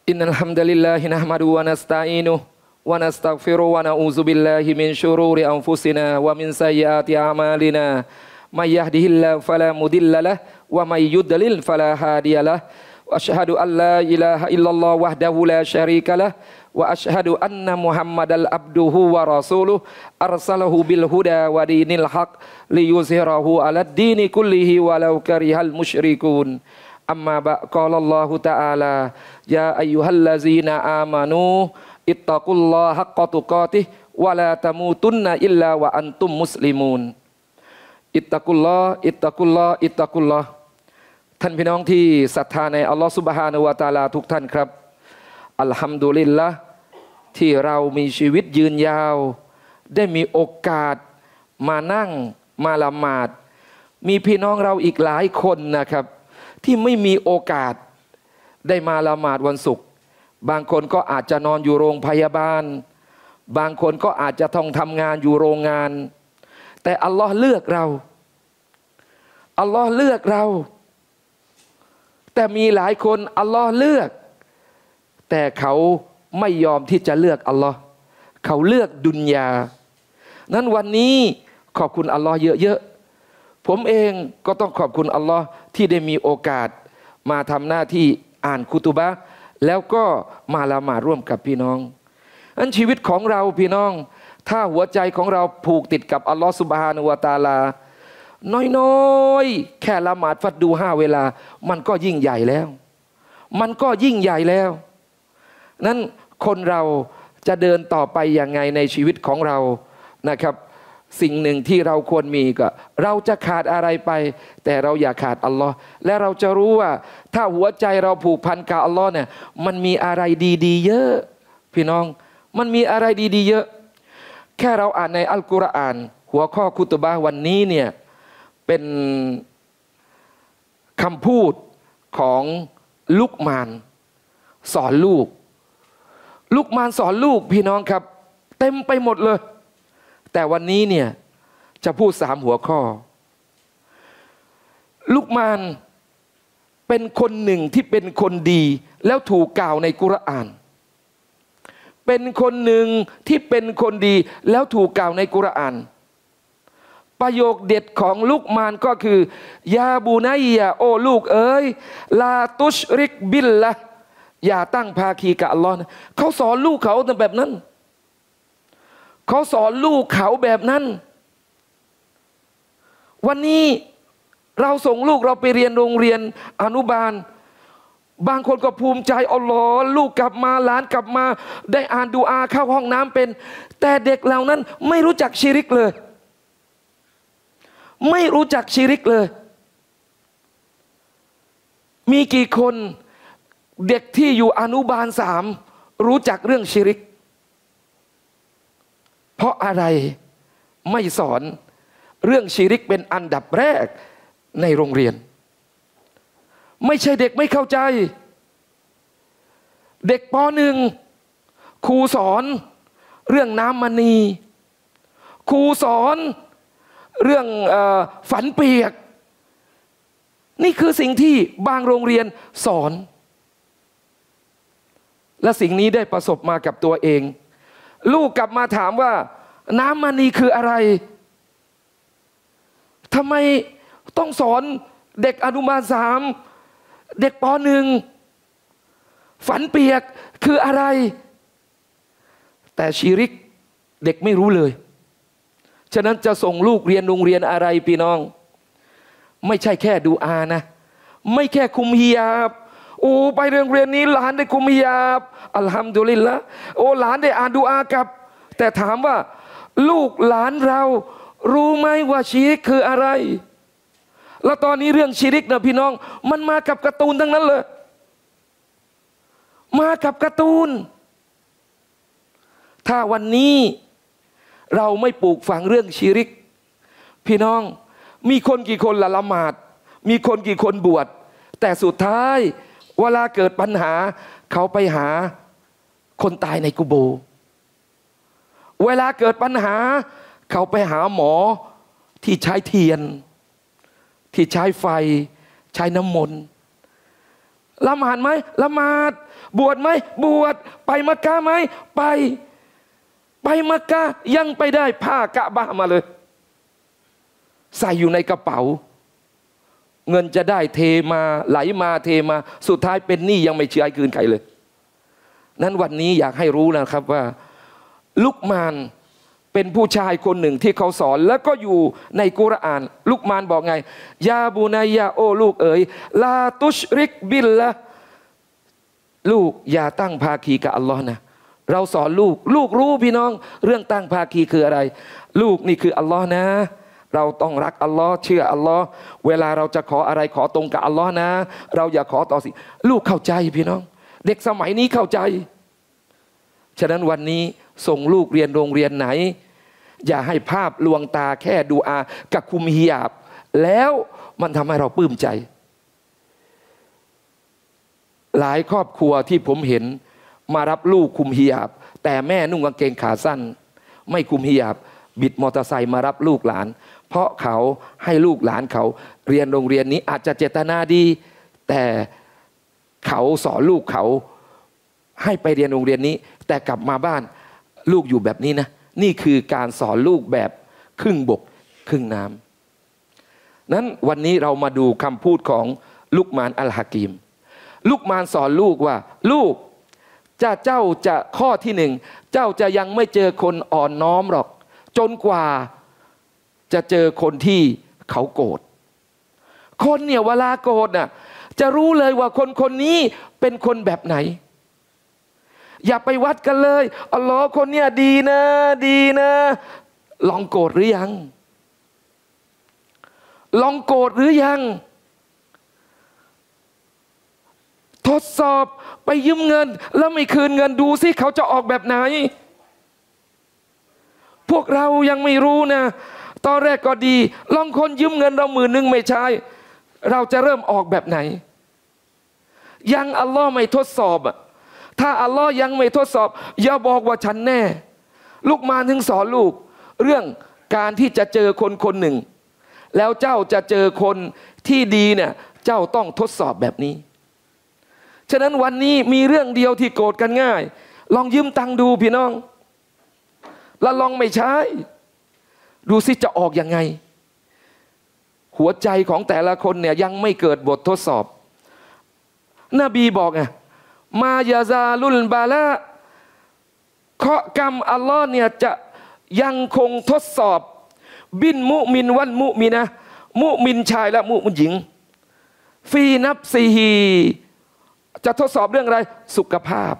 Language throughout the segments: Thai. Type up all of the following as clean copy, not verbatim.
Innal hamdalillahi nahmaduhu wa nasta'inuhu wa nastaghfiruhu wa na'udzu billahi min syururi anfusina wa min sayyiati a'malina. May yahdihillahu fala mudilla lahu wa may yudlil fala hadiyalah. Wa asyhadu an la ilaha illallah wahdahu la syarika lah wa asyhadu anna Muhammadal abduhu wa rasuluh arsalahu bil huda wa dinil haq liyuzhirahu 'alad dini kullihi walau karihal musyrikun. Amma qala Allah Ta'ala ya ayyuhallazina amanu ittaqullaha haqqa tuqatih wa la tamutunna illa wa antum muslimun. Ittaqullah ittaqullah ittaqullah.ท่านพี่น้องที่ศรัทธาในอัลลอฮฺซุบฮานะฮูวะตะอาลาทุกท่านครับอัลฮัมดุลิลละห์ที่เรามีชีวิตยืนยาวได้มีโอกาสมานั่งมาละหมาดมีพี่น้องเราอีกหลายคนนะครับที่ไม่มีโอกาสได้มาละหมาดวันศุกร์บางคนก็อาจจะนอนอยู่โรงพยาบาลบางคนก็อาจจะต้องทำงานอยู่โรงงานแต่อัลลอฮ์เลือกเราอัลลอฮ์เลือกเราแต่มีหลายคนอัลลอฮ์เลือกแต่เขาไม่ยอมที่จะเลือกอัลลอฮ์เขาเลือกดุนยานั้นวันนี้ขอบคุณอัลลอฮ์เยอะๆผมเองก็ต้องขอบคุณอัลลอฮ์ที่ได้มีโอกาสมาทำหน้าที่อ่านคุตุบะห์แล้วก็มาละหมาดร่วมกับพี่น้องนั้นชีวิตของเราพี่น้องถ้าหัวใจของเราผูกติดกับอัลลอฮ์ซุบฮานะฮูวะตะอาลาน้อยๆแค่ละหมาดฟัดดู5 เวลามันก็ยิ่งใหญ่แล้วมันก็ยิ่งใหญ่แล้วนั้นคนเราจะเดินต่อไปอย่างไงในชีวิตของเรานะครับสิ่งหนึ่งที่เราควรมีก็เราจะขาดอะไรไปแต่เราอย่าขาดอัลลอฮ์และเราจะรู้ว่าถ้าหัวใจเราผูกพันกับอัลลอฮ์เนี่ยมันมีอะไรดีๆเยอะพี่น้องมันมีอะไรดีๆเยอะแค่เราอ่านในอัลกุรอานหัวข้อคุตุบะห์วันนี้เนี่ยเป็นคำพูดของลุกมานสอนลูกลุกมานสอนลูกพี่น้องครับเต็มไปหมดเลยแต่วันนี้เนี่ยจะพูด3 หัวข้อลุกมานเป็นคนหนึ่งที่เป็นคนดีแล้วถูกกล่าวในกุรอานเป็นคนหนึ่งที่เป็นคนดีแล้วถูกกล่าวในกุรอานประโยคเด็ดของลุกมานก็คือยาบูนัยยะโอ้ลูกเอ๋ยลาตุชริกบิลละอย่าตั้งภาคีกับอัลลอฮ์นะเขาสอนลูกเขาแบบนั้นเขาสอนลูกเขาแบบนั้นวันนี้เราส่งลูกเราไปเรียนโรงเรียนอนุบาลบางคนก็ภูมิใจอัลลอฮ์ลูกกลับมาหลานกลับมาได้อ่านดุอาเข้าห้องน้ำเป็นแต่เด็กเหล่านั้นไม่รู้จักชิริกเลยไม่รู้จักชิริกเลยมีกี่คนเด็กที่อยู่อนุบาล3รู้จักเรื่องชิริกเพราะอะไรไม่สอนเรื่องชิริกเป็นอันดับแรกในโรงเรียนไม่ใช่เด็กไม่เข้าใจเด็กป.1 ครูสอนเรื่องน้ำมณีครูสอนเรื่องฝันเปียกนี่คือสิ่งที่บางโรงเรียนสอนและสิ่งนี้ได้ประสบมากับตัวเองลูกกลับมาถามว่าน้ำมณีคืออะไรทำไมต้องสอนเด็กอนุบาล3เด็กป.1ฝันเปียกคืออะไรแต่ชิริกเด็กไม่รู้เลยฉะนั้นจะส่งลูกเรียนโรงเรียนอะไรพี่น้องไม่ใช่แค่ดูอานะไม่แค่คุมฮิญาบโอ้ไปโรงเรียนนี้หลานได้คุมฮิญาบอัลฮัมดุลิลละห์โอ้หลานได้อ่านดูอากับแต่ถามว่าลูกหลานเรารู้ไหมว่าชิริกคืออะไรแล้วตอนนี้เรื่องชิริกนะพี่น้องมันมากับการ์ตูนทั้งนั้นเลยมากับการ์ตูนถ้าวันนี้เราไม่ปลูกฝังเรื่องชิริกพี่น้องมีคนกี่คนละหมาดมีคนกี่คนบวชแต่สุดท้ายเวลาเกิดปัญหาเขาไปหาคนตายในกุโบร์เวลาเกิดปัญหาเขาไปหาหมอที่ใช้เทียนที่ใช้ไฟใช้น้ำมนต์ละหมาดไหมละหมาดบวชไหมบวชไปมักกะไหมไปมักกะยังไปได้ผ้ากะบะมาเลยใส่อยู่ในกระเป๋าเงินจะได้เทมาไหลมาเทมาสุดท้ายเป็นหนี้ยังไม่เชื่อคืนใครเลยนั้นวันนี้อยากให้รู้นะครับว่าลุกมานเป็นผู้ชายคนหนึ่งที่เขาสอนแล้วก็อยู่ในกุรอานลุกมานบอกไงยาบูนายาโอลูกเอ๋ยลาตุชริกบิลละลูกอย่าตั้งภาคีกับอัลลอฮ์นะเราสอนลูกรู้พี่น้องเรื่องตั้งภาคีคืออะไรลูกนี่คืออัลลอฮ์นะเราต้องรักอัลลอฮ์เชื่ออัลลอฮ์เวลาเราจะขออะไรขอตรงกับอัลลอฮ์นะเราอย่าขอต่อสิลูกเข้าใจพี่น้องเด็กสมัยนี้เข้าใจฉะนั้นวันนี้ส่งลูกเรียนโรงเรียนไหนอย่าให้ภาพลวงตาแค่ดูอากับคุมฮิญาบแล้วมันทำให้เราปลื้มใจหลายครอบครัวที่ผมเห็นมารับลูกคุมฮิญาบแต่แม่นุ่งกางเกงขาสั้นไม่คุมฮิญาบบิดมอเตอร์ไซค์มารับลูกหลานเพราะเขาให้ลูกหลานเขาเรียนโรงเรียนนี้อาจจะเจตนาดีแต่เขาสอนลูกเขาให้ไปเรียนโรงเรียนนี้แต่กลับมาบ้านลูกอยู่แบบนี้นะนี่คือการสอนลูกแบบครึ่งบกครึ่งน้ำนั้นวันนี้เรามาดูคำพูดของลุกมานอัลฮะกีมลุกมานสอนลูกว่าลูกเจ้าจะข้อที่หนึ่งเจ้าจะยังไม่เจอคนอ่อนน้อมหรอกจนกว่าจะเจอคนที่เขาโกรธคนเนี่ยเวลาโกรธน่ะจะรู้เลยว่าคนนี้เป็นคนแบบไหนอย่าไปวัดกันเลยอัลลอฮ์คนเนี้ยดีนะลองโกรธหรือยังลองโกรธหรือยังทดสอบไปยืมเงินแล้วไม่คืนเงินดูสิเขาจะออกแบบไหนพวกเรายังไม่รู้นะตอนแรกก็ดีลองคนยืมเงินเรา10,000ไม่ใช่เราจะเริ่มออกแบบไหนยังอัลลอฮ์ไม่ทดสอบถ้าอัลลอฮ์ยังไม่ทดสอบอย่าบอกว่าฉันแน่ลูกมาถึงสอนลูกเรื่องการที่จะเจอคนหนึ่งแล้วเจ้าจะเจอคนที่ดีเนี่ยเจ้าต้องทดสอบแบบนี้ฉะนั้นวันนี้มีเรื่องเดียวที่โกรธกันง่ายลองยืมตังค์ดูพี่น้องแล้วลองไม่ใช้ดูสิจะออกยังไงหัวใจของแต่ละคนเนี่ยยังไม่เกิดบททดสอบนบีบอกไงมายาซาลุลบาละเคราะห์กรรมอัลลอฮ์เนี่ยจะยังคงทดสอบบินมุมินวันมุมินะมุมินชายและมุมินหญิงฟีนับซีฮีจะทดสอบเรื่องอะไรสุขภาพ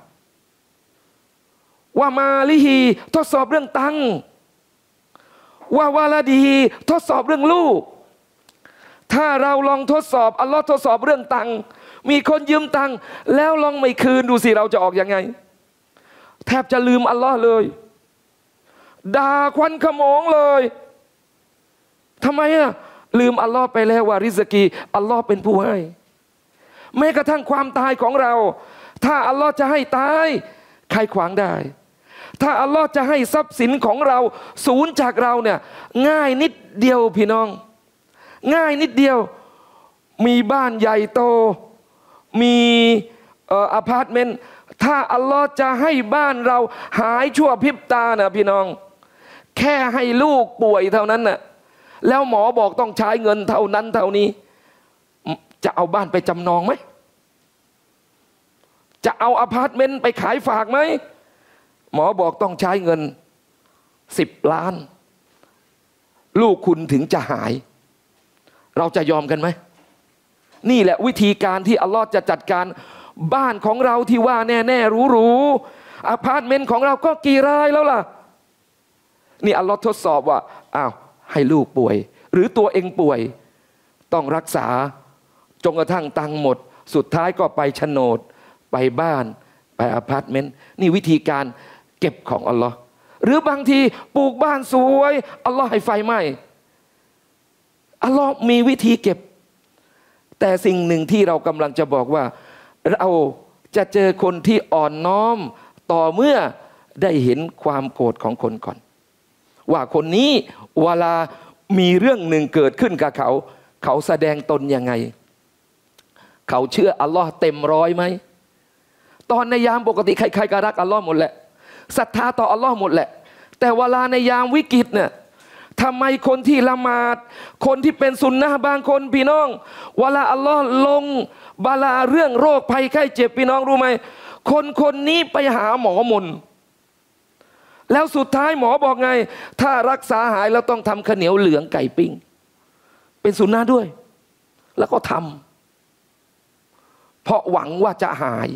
ว่ามาลิฮีทดสอบเรื่องตังว่าวาลาดีฮีทดสอบเรื่องลูกถ้าเราลองทดสอบอัลลอฮ์ทดสอบเรื่องตังมีคนยืมตังแล้วลองไม่คืนดูสิเราจะออกยังไงแทบจะลืมอัลลอฮ์เลยด่าควันขโมงเลยทำไมลืมอัลลอฮ์ไปแล้วว่าริสกีอัลลอฮ์เป็นผู้ให้แม้กระทั่งความตายของเราถ้าอัลลอฮ์จะให้ตายใครขวางได้ถ้าอัลลอฮ์จะให้ทรัพย์สินของเราสูญจากเราเนี่ยง่ายนิดเดียวพี่น้องง่ายนิดเดียวมีบ้านใหญ่โตมีอพาร์ตเมนต์ถ้าอัลลอฮ์จะให้บ้านเราหายชั่วพริบตานะพี่น้องแค่ให้ลูกป่วยเท่านั้นน่ะแล้วหมอบอกต้องใช้เงินเท่านั้นเท่านี้จะเอาบ้านไปจำนองไหมจะเอาอพาร์ตเมนต์ไปขายฝากไหมหมอบอกต้องใช้เงิน10 ล้านลูกคุณถึงจะหายเราจะยอมกันไหมนี่แหละวิธีการที่อัลลอฮ์จะจัดการบ้านของเราที่ว่าแน่ๆหรูๆอพาร์ตเมนต์ของเราก็กี่รายแล้วล่ะนี่อัลลอฮ์ทดสอบว่าอ้าวให้ลูกป่วยหรือตัวเองป่วยต้องรักษาจนกระทั่งตังค์หมดสุดท้ายก็ไปโฉนดไปบ้านไปอพาร์ตเมนต์นี่วิธีการเก็บของอัลลอฮ์หรือบางทีปลูกบ้านสวยอัลลอฮ์ให้ไฟไหม้อัลลอฮ์มีวิธีเก็บแต่สิ่งหนึ่งที่เรากำลังจะบอกว่าเราจะเจอคนที่อ่อนน้อมต่อเมื่อได้เห็นความโกรธของคนก่อนว่าคนนี้เวลามีเรื่องหนึ่งเกิดขึ้นกับเขาแสดงตนยังไงเขาเชื่ออัลลอฮ์เต็มร้อยไหมตอนในยามปกติใครๆก็รักอัลลอฮ์หมดแหละศรัทธาต่ออัลลอฮ์หมดแหละแต่เวลาในยามวิกฤตเนี่ยทำไมคนที่ละหมาดคนที่เป็นสุนนะบางคนพี่น้องเวลาอัลลอฮ์ลงบาลาเรื่องโรคภัยไข้เจ็บพี่น้องรู้ไหมคนนี้ไปหาหมอมนแล้วสุดท้ายหมอบอกไงถ้ารักษาหายแล้วต้องทำข้าวเหนียวเหลืองไก่ปิ้งเป็นสุนนะด้วยแล้วก็ทำเพราะหวังว่าจะหาย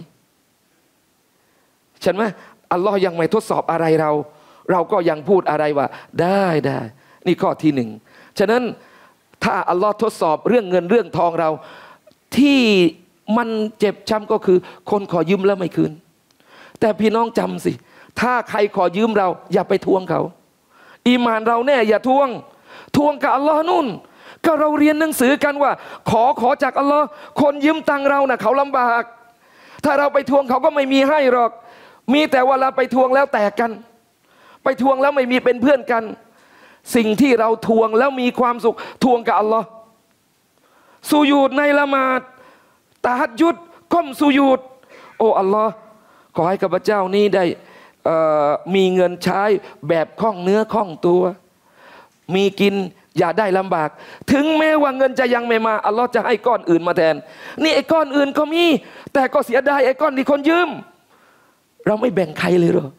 ใช่ไหมอัลลอฮ์ยังไม่ทดสอบอะไรเราก็ยังพูดอะไรว่าได้นี่ข้อที่หนึ่งฉะนั้นถ้าอัลลอฮ์ทดสอบเรื่องเงินเรื่องทองเราที่มันเจ็บช้ำก็คือคนขอยืมแล้วไม่คืนแต่พี่น้องจำสิถ้าใครขอยืมเราอย่าไปทวงเขาอีหม่านเราแน่อย่าทวงกับอัลลอฮ์นู่นก็เราเรียนหนังสือกันว่าขอจากอัลลอฮ์คนยืมตังเราน่ะเขาลำบากถ้าเราไปทวงเขาก็ไม่มีให้หรอกมีแต่เวลาไปทวงแล้วแตกกันไปทวงแล้วไม่มีเป็นเพื่อนกันสิ่งที่เราทวงแล้วมีความสุขทวงกับอัลลอฮ์สุญูดในละหมาดตะฮัจญุดก้มสุญูดโอ้อัลลอฮ์ขอให้ข้าพเจ้านี้ได้มีเงินใช้แบบคล่องเนื้อคล่องตัวมีกินอย่าได้ลำบากถึงแม้ว่าเงินจะยังไม่มาอัลลอฮ์จะให้ก้อนอื่นมาแทนนี่ไอ้ก้อนอื่นก็มีแต่ก็เสียดายไอ้ก้อนที่คนยืมเราไม่แบ่งใครเลยหรอ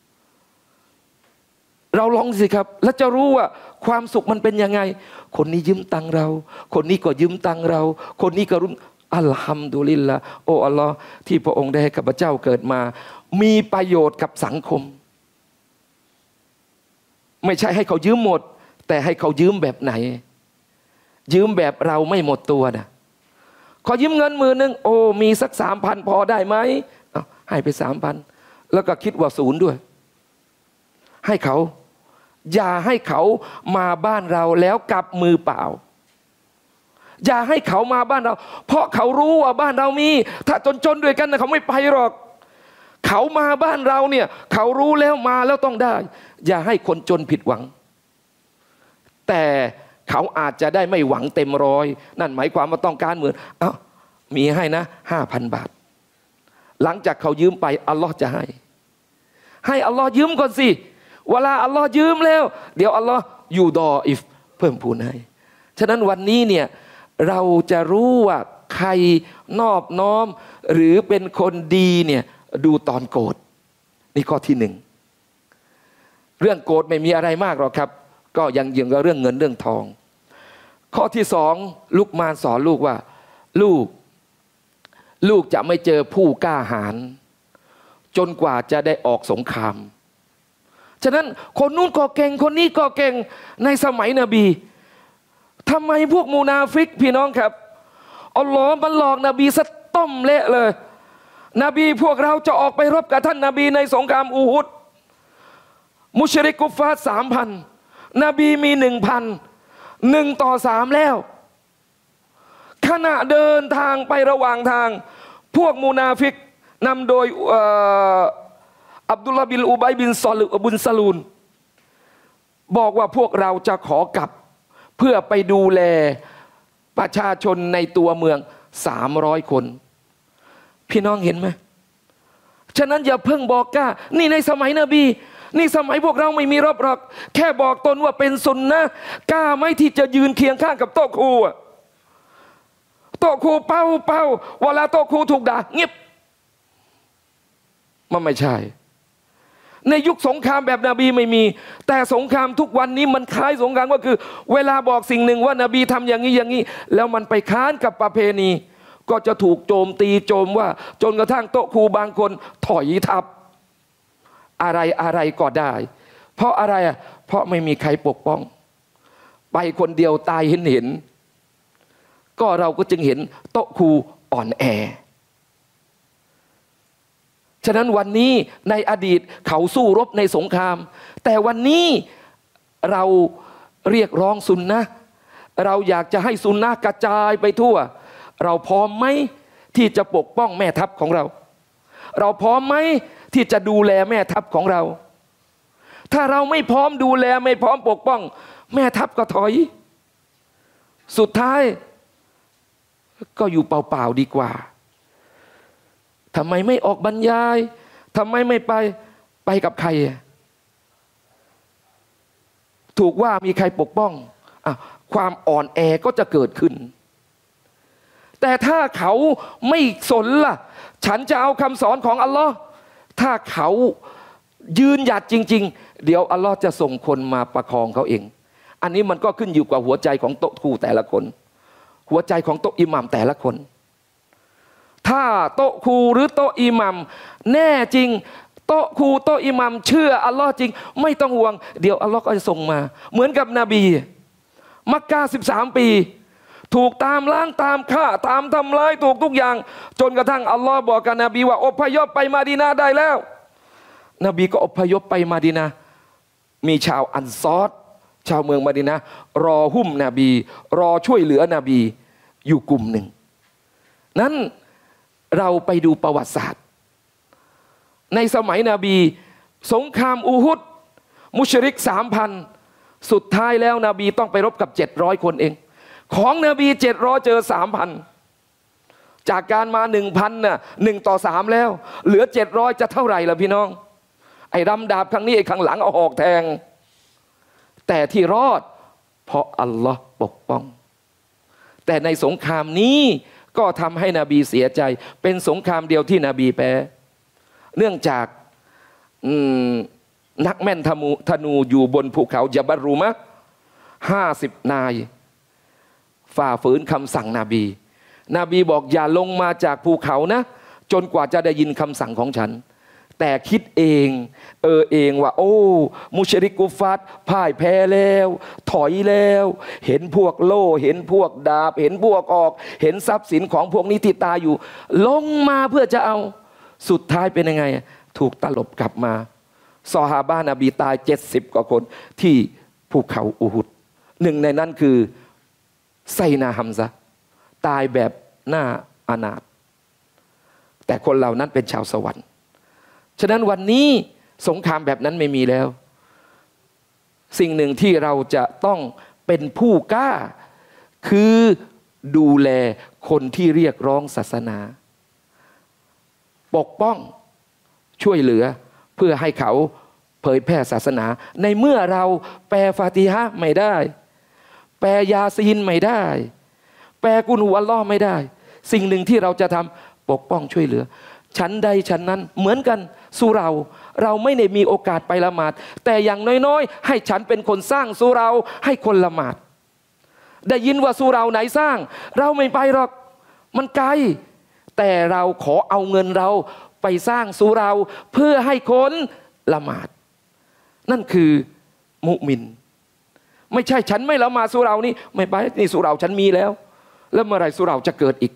เราลองสิครับแล้วจะรู้ว่าความสุขมันเป็นยังไงคนนี้ยืมตังเราคนนี้ก็ยืมตังเราคนนี้ก็รุนอัลฮัมดุลิลละโอ้อัลลอฮ์ที่พระองค์ได้ให้ข้าพเจ้าเกิดมามีประโยชน์กับสังคมไม่ใช่ให้เขายืมหมดแต่ให้เขายืมแบบไหนยืมแบบเราไม่หมดตัวนะขอยืมเงิน10,000โอ้มีสัก3,000พอได้ไหมให้ไป3,000แล้วก็คิดว่าศูนย์ด้วยให้เขาอย่าให้เขามาบ้านเราแล้วกลับมือเปล่าอย่าให้เขามาบ้านเราเพราะเขารู้ว่าบ้านเรามีถ้าจนด้วยกันนะเขาไม่ไปหรอกเขามาบ้านเราเนี่ยเขารู้แล้วมาแล้วต้องได้อย่าให้คนจนผิดหวังแต่เขาอาจจะได้ไม่หวังเต็มร้อยนั่นหมายความว่าต้องการ10,000มีให้นะ 5,000 บาทหลังจากเขายืมไปอัลลอฮ์จะให้อัลลอฮ์ยืมก่อนสิเวลาอัลลอฮ์ยืมแล้วเดี๋ยวอัลลอฮ์ยูดออิฟเพิ่มพูนให้ฉะนั้นวันนี้เนี่ยเราจะรู้ว่าใครนอบน้อมหรือเป็นคนดีเนี่ยดูตอนโกรธนี่ข้อที่หนึ่งเรื่องโกรธไม่มีอะไรมากหรอกครับก็ยังกับเรื่องเงินเรื่องทองข้อที่สองลุกมานสอนลูกว่าลูกจะไม่เจอผู้กล้าหาญจนกว่าจะได้ออกสงครามฉะนั้นคนนู้นก็เก่งคนนี้ก็เก่งในสมัยนบีทำไมพวกมูนาฟิกพี่น้องครับอัลลอฮ์มันหลอกนบีซะต้มเละเลยนบีพวกเราจะออกไปรบกับท่านนบีในสงครามอูฮุดมุชริกกุฟฟาร์3,000นบีมี1,000 1-3แล้วขณะเดินทางไประหว่างทางพวกมูนาฟิกนำโดยอับดุลลาห์บินอุบัยบินซาลูนบอกว่าพวกเราจะขอกลับเพื่อไปดูแลประชาชนในตัวเมือง300 คนพี่น้องเห็นไหมฉะนั้นอย่าเพิ่งบอกกล้านี่ในสมัยนบีนี่สมัยพวกเราไม่มีรบหรอกแค่บอกตนว่าเป็นซุนนะห์กล้าไหมที่จะยืนเคียงข้างกับโต๊ะครูโต๊ะครูเป้าเวลาโต๊ะครูถูกด่าเงียบมันไม่ใช่ในยุคสงครามแบบนบีไม่มีแต่สงครามทุกวันนี้มันคล้ายสงครามก็คือเวลาบอกสิ่งหนึ่งว่านบีทำอย่างนี้แล้วมันไปค้านกับประเพณีก็จะถูกโจมตีโจมว่าจนกระทั่งโต๊ะครูบางคนถอยทับอะไรก็ได้เพราะอะไรเพราะไม่มีใครปกป้องไปคนเดียวตายเห็นก็เราก็จึงเห็นโต๊ะครูอ่อนแอฉะนั้นวันนี้ในอดีตเขาสู้รบในสงครามแต่วันนี้เราเรียกร้องซุนนะห์เราอยากจะให้ซุนนะห์กระจายไปทั่วเราพร้อมไหมที่จะปกป้องแม่ทัพของเราพร้อมไหมที่จะดูแลแม่ทัพของเราถ้าเราไม่พร้อมดูแลไม่พร้อมปกป้องแม่ทัพก็ถอยสุดท้ายก็อยู่เปล่าๆดีกว่าทำไมไม่ออกบรรยายทำไมไม่ไปกับใครถูกว่ามีใครปกป้องความอ่อนแอก็จะเกิดขึ้นแต่ถ้าเขาไม่สนล่ะฉันจะเอาคำสอนของอัลลอฮ์ถ้าเขายืนหยัดจริงๆเดี๋ยวอัลลอฮ์จะส่งคนมาประคองเขาเองอันนี้มันก็ขึ้นอยู่กับหัวใจของโต๊ะครูแต่ละคนหัวใจของโต๊ะอิหมัมแต่ละคนถ้าโต๊ะครูหรือโต๊ะอิหมัมแน่จริงโต๊ะครูโต๊ะอิหมัมเชื่ออัลลอฮ์จริงไม่ต้องห่วงเดี๋ยวอัลลอฮ์ก็จะส่งมาเหมือนกับนบีมักกะ13 ปีถูกตามล้างตามฆ่าตามทำร้ายถูกทุกอย่างจนกระทั่งอัลลอฮ์บอกกับนบีว่าอพยพไปมาดีนาได้แล้วนบีก็อพยพไปมาดีนามีชาวอันซอรชาวเมืองมาดีนะรอหุ้มนบีรอช่วยเหลือนบีอยู่กลุ่มหนึ่งนั้นเราไปดูประวัติศาสตร์ในสมัยนบีสงครามอูฮุดมุชริก 3,000 สุดท้ายแล้วนบีต้องไปรบกับ700 คนเองของนบี700เจอ 3,000 จากการมา 1,000 น่ะ1-3แล้วเหลือ700จะเท่าไหร่ล่ะพี่น้องไอ้รำดาบครั้งนี้ไอ้ข้างหลังเอาหอกแทงแต่ที่รอดเพราะอัลลอฮ์ปกป้องแต่ในสงครามนี้ก็ทำให้นบีเสียใจเป็นสงครามเดียวที่นบีแพ้เนื่องจากนักแม่นธนูอยู่บนภูเขาญะบัลรูมะ50 นายฝ่าฝืนคำสั่งนบีบอกอย่าลงมาจากภูเขานะจนกว่าจะได้ยินคำสั่งของฉันแต่คิดเองว่าโอ้มุชริกกุฟัดพ่ายแพ้แล้วถอยแล้วเห็นพวกโล่เห็นพวกดาบเห็นพวกออกเห็นทรัพย์สินของพวกนี้ที่ตายอยู่ลงมาเพื่อจะเอาสุดท้ายเป็นยังไงถูกตลบกลับมาซอฮาบะห์นบีตาย70 กว่าคนที่ภูเขาอูฮุดหนึ่งในนั้นคือไซนาฮัมซะห์ตายแบบหน้าอนาถแต่คนเหล่านั้นเป็นชาวสวรรค์ฉะนั้นวันนี้สงครามแบบนั้นไม่มีแล้วสิ่งหนึ่งที่เราจะต้องเป็นผู้กล้าคือดูแลคนที่เรียกร้องศาสนาปกป้องช่วยเหลือเพื่อให้เขาเผยแพร่ศาสนาในเมื่อเราแปลฟาติฮะห์ไม่ได้แปลยาซีนไม่ได้แปลกุลหุวัลลอฮ์ไม่ได้สิ่งหนึ่งที่เราจะทำปกป้องช่วยเหลือฉันใดฉันนั้นเหมือนกันสู่เราไม่ได้มีโอกาสไปละหมาดแต่อย่างน้อยๆให้ฉันเป็นคนสร้างสู่เราให้คนละหมาดได้ยินว่าสู่เราไหนสร้างเราไม่ไปหรอกมันไกลแต่เราขอเอาเงินเราไปสร้างสู่เราเพื่อให้คนละหมาดนั่นคือมุมินไม่ใช่ฉันไม่ละหมาดสู่เรานี่ไม่ไปนี่สู่เราฉันมีแล้วเมื่อไรสู่เราจะเกิดอีก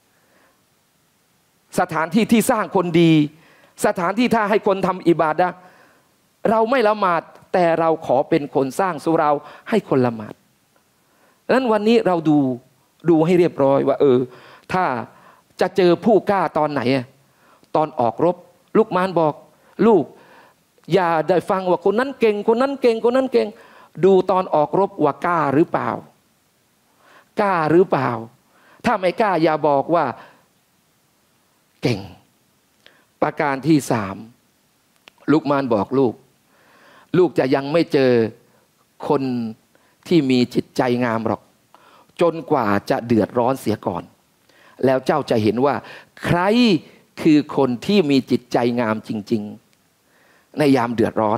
สถานที่ที่สร้างคนดีสถานที่ถ้าให้คนทำอิบาดะห์เราไม่ละหมาดแต่เราขอเป็นคนสร้างสู่เราให้คนละหมาดนั้นวันนี้เราดูให้เรียบร้อยว่าถ้าจะเจอผู้กล้าตอนไหนตอนออกรบลุกมานบอกลูกอย่าได้ฟังว่าคนนั้นเก่งคนนั้นเก่งคนนั้นเก่งดูตอนออกรบว่ากล้าหรือเปล่ากล้าหรือเปล่าถ้าไม่กล้าอย่าบอกว่าเก่งประการที่3ลุกมานบอกลูกจะยังไม่เจอคนที่มีจิตใจงามหรอกจนกว่าจะเดือดร้อนเสียก่อนแล้วเจ้าจะเห็นว่าใครคือคนที่มีจิตใจงามจริงๆในยามเดือดร้อน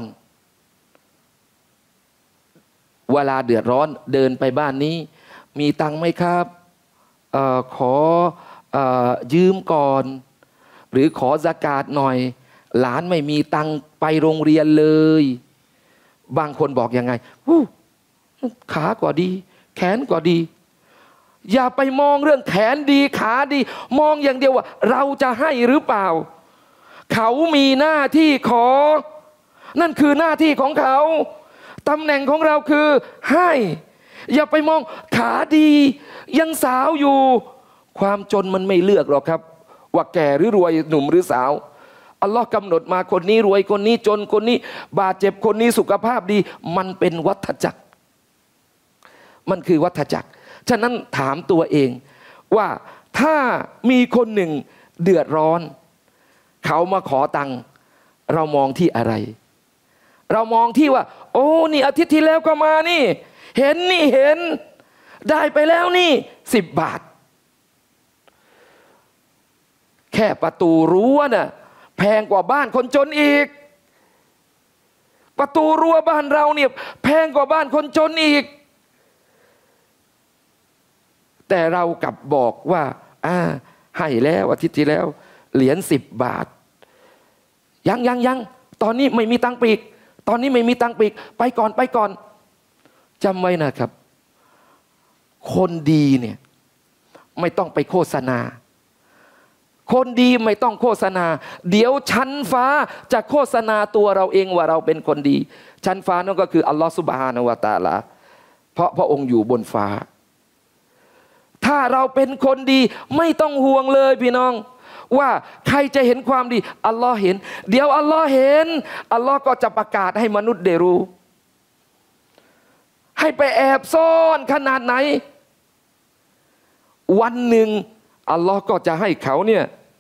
เวลาเดือดร้อนเดินไปบ้านนี้มีตังค์ไหมครับขอยืมก่อนหรือขอซะกาตหน่อยหลานไม่มีตังค์ไปโรงเรียนเลยบางคนบอกยังไงขาก็ดีแขนก็ดีอย่าไปมองเรื่องแขนดีขาดีมองอย่างเดียวว่าเราจะให้หรือเปล่าเขามีหน้าที่ขอนั่นคือหน้าที่ของเขาตำแหน่งของเราคือให้อย่าไปมองขาดียังสาวอยู่ความจนมันไม่เลือกหรอกครับว่าแก่หรือรวยหนุ่มหรือสาวอัลลอฮ์กำหนดมาคนนี้รวยคนนี้จนคนนี้บาดเจ็บคนนี้สุขภาพดีมันเป็นวัฏจักรมันคือวัฏจักรฉะนั้นถามตัวเองว่าถ้ามีคนหนึ่งเดือดร้อนเขามาขอตังค์เรามองที่อะไรเรามองที่ว่าโอ้นี่อาทิตย์ที่แล้วก็มานี่เห็นได้ไปแล้วนี่10 บาทแค่ประตูรั้วน่ะแพงกว่าบ้านคนจนอีกประตูรั้วบ้านเราเนี่ยแพงกว่าบ้านคนจนอีกแต่เรากลับบอกว่าให้แล้วอาทิตย์ที่แล้วเหรียญ10 บาทยังตอนนี้ไม่มีตังค์ปีกตอนนี้ไม่มีตังค์ปีกไปก่อนจำไว้นะครับคนดีเนี่ยไม่ต้องไปโฆษณาคนดีไม่ต้องโฆษณาเดี๋ยวชั้นฟ้าจะโฆษณาตัวเราเองว่าเราเป็นคนดีชั้นฟ้านั่นก็คืออัลลอฮฺซุบฮานะฮูวะตะอาลาเพราะพระองค์อยู่บนฟ้าถ้าเราเป็นคนดีไม่ต้องห่วงเลยพี่น้องว่าใครจะเห็นความดีอัลลอฮ์เห็นเดี๋ยวอัลลอฮ์เห็นอัลลอฮ์ก็จะประกาศให้มนุษย์ได้รู้ให้ไปแอบซ่อนขนาดไหนวันหนึ่งอัลลอฮ์ก็จะให้เขาเนี่ย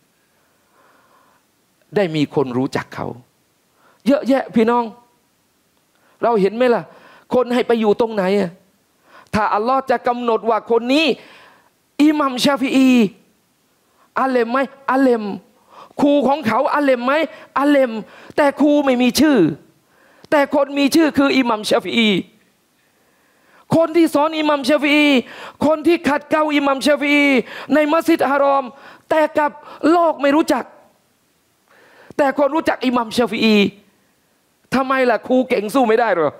ได้มีคนรู้จักเขาเยอะแยะพี่น้องเราเห็นไหมล่ะคนให้ไปอยู่ตรงไหนถ้าอัลลอฮ์จะกำหนดว่าคนนี้อิหมัมชาฟิอีอาเลมไหมอาเลมครูของเขาอาเลมไหมอาเลมแต่ครูไม่มีชื่อแต่คนมีชื่อคืออิหมัมชาฟิอีคนที่สอนอิหมัมชาฟิอีคนที่ขัดเกลาอิหมัมชาฟิอีในมัสยิดฮารอมแต่กับโลกไม่รู้จักแต่คนรู้จักอิหมัมชาฟิอีทำไมล่ะครูเก่งสู้ไม่ได้หรอ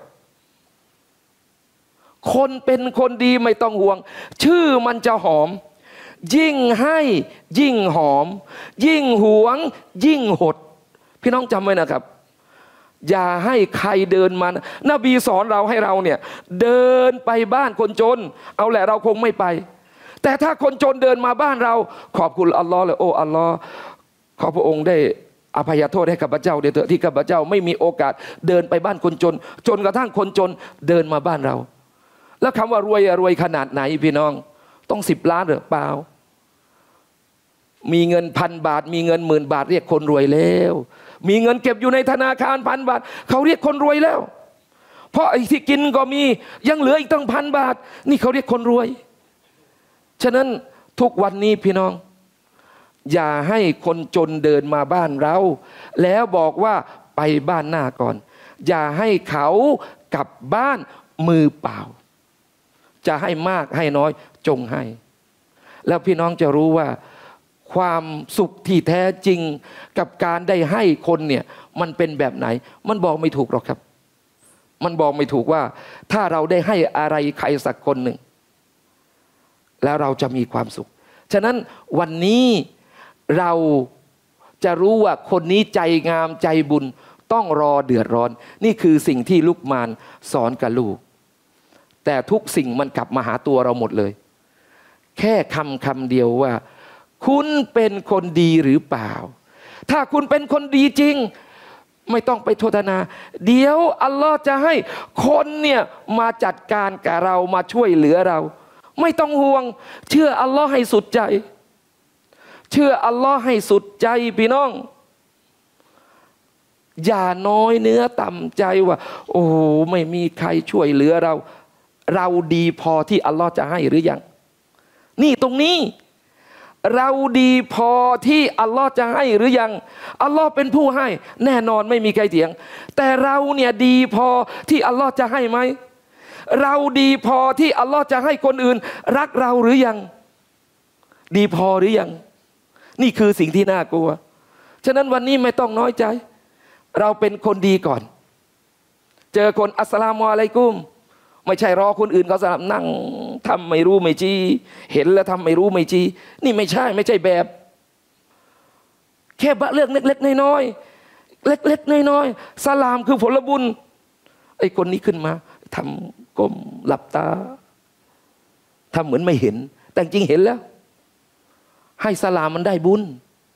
คนเป็นคนดีไม่ต้องห่วงชื่อมันจะหอมยิ่งให้ยิ่งหอมยิ่งหวงยิ่งหดพี่น้องจำไว้นะครับอย่าให้ใครเดินมานบีสอนเราให้เราเนี่ยเดินไปบ้านคนจนเอาแหละเราคงไม่ไปแต่ถ้าคนจนเดินมาบ้านเราขอบคุณอัลลอฮ์เลยโอ้อัลลอฮ์ขอพระองค์ได้อภัยโทษให้ข้าพเจ้าเถิดที่ข้าพเจ้าไม่มีโอกาสเดินไปบ้านคนจนจนกระทั่งคนจนเดินมาบ้านเราแล้วคำว่ารวยขนาดไหนพี่น้องต้อง10 ล้านหรือเปล่ามีเงิน1,000 บาทมีเงิน10,000 บาทเรียกคนรวยแล้วมีเงินเก็บอยู่ในธนาคาร1,000 บาทเขาเรียกคนรวยแล้วเพราะไอ้ที่กินก็มียังเหลืออีกตั้ง1,000 บาทนี่เขาเรียกคนรวยฉะนั้นทุกวันนี้พี่น้องอย่าให้คนจนเดินมาบ้านเราแล้วบอกว่าไปบ้านหน้าก่อนอย่าให้เขากลับบ้านมือเปล่าจะให้มากให้น้อยจงให้แล้วพี่น้องจะรู้ว่าความสุขที่แท้จริงกับการได้ให้คนเนี่ยมันเป็นแบบไหนมันบอกไม่ถูกหรอกครับมันบอกไม่ถูกว่าถ้าเราได้ให้อะไรใครสักคนหนึ่งแล้วเราจะมีความสุขฉะนั้นวันนี้เราจะรู้ว่าคนนี้ใจงามใจบุญต้องรอเดือดร้อนนี่คือสิ่งที่ลุกมานสอนกับลูกแต่ทุกสิ่งมันกลับมาหาตัวเราหมดเลยแค่คำเดียวว่าคุณเป็นคนดีหรือเปล่าถ้าคุณเป็นคนดีจริงไม่ต้องไปโทษนาเดี๋ยวอัลลอฮ์จะให้คนเนี่ยมาจัดการกับเรามาช่วยเหลือเราไม่ต้องห่วงเชื่ออัลลอฮ์ให้สุดใจเชื่ออัลลอฮ์ให้สุดใจพี่น้องอย่าน้อยเนื้อต่ำใจว่าโอ้ไม่มีใครช่วยเหลือเราดีพอที่อัลลอฮ์จะให้หรือยังนี่ตรงนี้เราดีพอที่อัลลอฮ์จะให้หรือยังอัลลอฮ์เป็นผู้ให้แน่นอนไม่มีใครเถียงแต่เราเนี่ยดีพอที่อัลลอฮ์จะให้ไหมเราดีพอที่อัลลอฮ์จะให้คนอื่นรักเราหรือยังดีพอหรือยังนี่คือสิ่งที่น่ากลัวฉะนั้นวันนี้ไม่ต้องน้อยใจเราเป็นคนดีก่อนเจอคนอัสสลามุอะลัยกุมไม่ใช่รอคนอื่นเขาสลับนั่งทำไม่รู้ไม่จี้เห็นแล้วทำไม่รู้ไม่จี้นี่ไม่ใช่แบบแค่เรื่องเล็กๆน้อยๆเล็กๆน้อยๆสลามคือผลบุญไอ้คนนี้ขึ้นมาทำก้มหลับตาทำเหมือนไม่เห็นแต่จริงเห็นแล้วให้สลามมันได้บุญ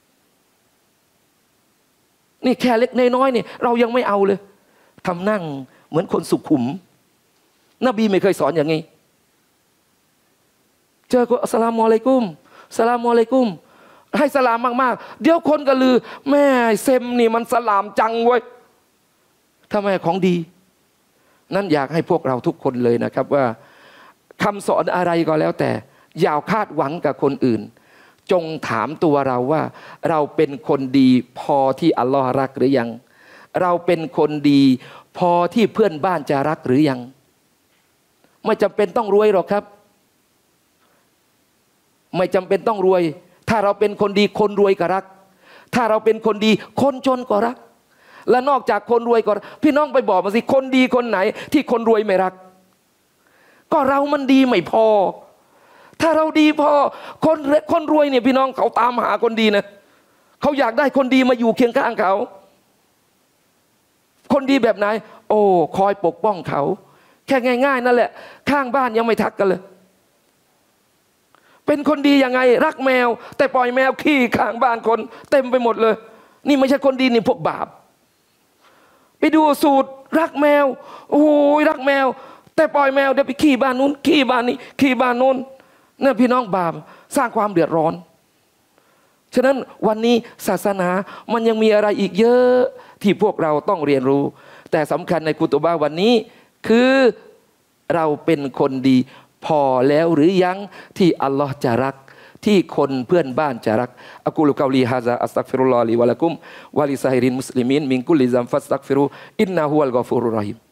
นี่แค่เล็กน้อยๆนี่เรายังไม่เอาเลยทำนั่งเหมือนคนสุขุมนบีไม่เคยสอนอย่างนี้เจอก็อัสสลามุอะลัยกุมสลามุอะลัยกุมให้สลามมากๆเดี๋ยวคนก็ลือแม่เซมนี่มันสลามจังเว้ยทำไมของดีนั่นอยากให้พวกเราทุกคนเลยนะครับว่าคำสอนอะไรก็แล้วแต่อย่าคาดหวังกับคนอื่นจงถามตัวเราว่าเราเป็นคนดีพอที่อัลลอฮ์รักหรือยังเราเป็นคนดีพอที่เพื่อนบ้านจะรักหรือยังไม่จำเป็นต้องรวยหรอกครับไม่จำเป็นต้องรวยถ้าเราเป็นคนดีคนรวยก็รักถ้าเราเป็นคนดีคนจนก็รักและนอกจากคนรวยก็พี่น้องไปบอกมาสิคนดีคนไหนที่คนรวยไม่รักก็เรามันดีไม่พอถ้าเราดีพอคนรวยเนี่ยพี่น้องเขาตามหาคนดีนะเขาอยากได้คนดีมาอยู่เคียงข้างเขาคนดีแบบไหนโอ้คอยปกป้องเขาแค่ง่ายๆนั่นแหละข้างบ้านยังไม่ทักกันเลยเป็นคนดียังไงรักแมวแต่ปล่อยแมวขี้ข้างบ้านคนเต็มไปหมดเลยนี่ไม่ใช่คนดีนี่พวกบาปไปดูสูตรรักแมวโอ้ยรักแมวแต่ปล่อยแมวเดี๋ยวไปขี้บ้านนู้นขี้บ้านนี้ขี้บ้านโน้นนั่นพี่น้องบาปสร้างความเดือดร้อนฉะนั้นวันนี้ศาสนามันยังมีอะไรอีกเยอะที่พวกเราต้องเรียนรู้แต่สำคัญในกุตุบะวันนี้คือเราเป็นคนดีพอแล้วหรือยังที่อัลลอฮ์จะรักที่คนเพื่อนบ้านจะรักอะกูลุกอลีฮาซาอัสตัฆฟิรุลลอฮ์ลิวะละกุมวะลิซาฮิรินมุสลิมีนมินกุลลิซัมฟัสตัฆฟิรุอินนะฮุวัลกอฟูรุรเราะฮีม